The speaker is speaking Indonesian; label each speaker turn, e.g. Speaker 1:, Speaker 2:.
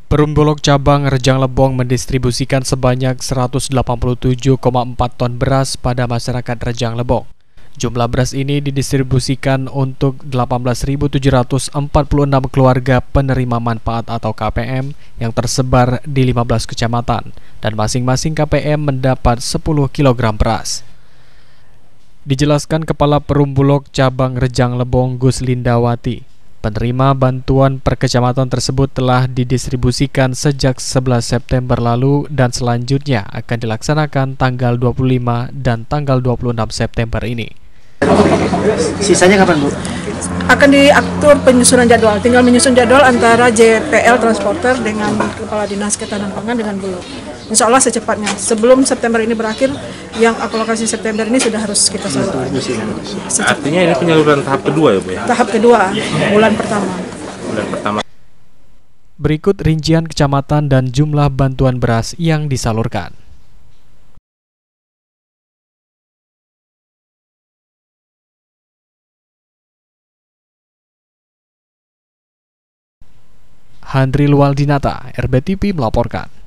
Speaker 1: Perum Bulog cabang Rejang Lebong mendistribusikan sebanyak 187,4 ton beras pada masyarakat Rejang Lebong. Jumlah beras ini didistribusikan untuk 18.746 keluarga penerima manfaat atau KPM yang tersebar di 15 kecamatan, dan masing-masing KPM mendapat 10 kg beras. Dijelaskan Kepala Perum Bulog cabang Rejang Lebong Gus Lindawati, penerima bantuan per kecamatan tersebut telah didistribusikan sejak 11 September lalu dan selanjutnya akan dilaksanakan tanggal 25 dan tanggal 26 September ini.
Speaker 2: Sisanya kapan, Bu?
Speaker 3: Akan diatur penyusunan jadwal, tinggal menyusun jadwal antara JPL Transporter dengan Kepala Dinas Ketahanan Pangan dengan Bulog. Insya Allah secepatnya, sebelum September ini berakhir, yang alokasi September ini sudah harus kita salurkan.
Speaker 4: Artinya ini penyaluran tahap kedua ya, Bu ya?
Speaker 3: Tahap kedua, bulan pertama.
Speaker 1: Berikut rincian kecamatan dan jumlah bantuan beras yang disalurkan. Handril Waldinata, RBTV melaporkan.